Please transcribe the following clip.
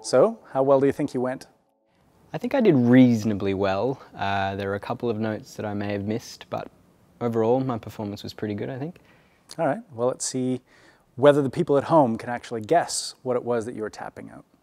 So, how well do you think you went? I think I did reasonably well. There were a couple of notes that I may have missed, but overall my performance was pretty good, I think. All right, well, let's see whether the people at home can actually guess what it was that you were tapping out.